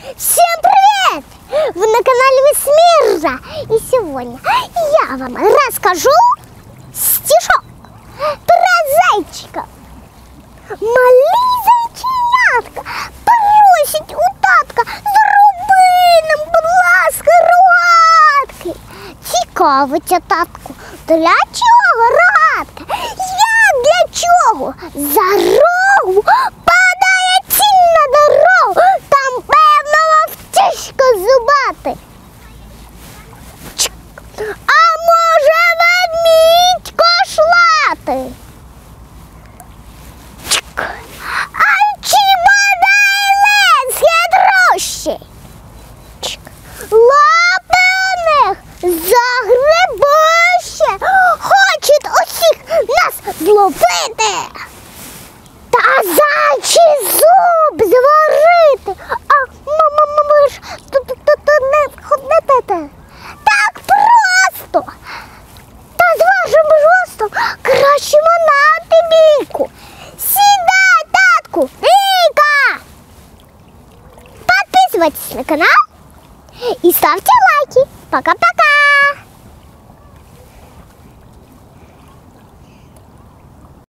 Всем привет! Вы на канале Весьмира. И сегодня я вам расскажу стишок про зайчика. Малий зайченятка просить у татка: зроби нам, будь ласка, рогатки. Цікавиться татку: для чого рогатка? Я для чого? За рогу падає тінь на дорогу, там певно вовчишка зубати. А може ведмідь кошлати? А чи бодай лес хитрощий? Лапи у них загребущі, хочуть усіх нас зловити та зайчий зуб зварити. А ви ж тут не ходите так просто. Та з вашим жостом краще манати бійку. Сідай, татку, Віка! Подписывайтесь на канал и ставьте лайки. Пока-пока!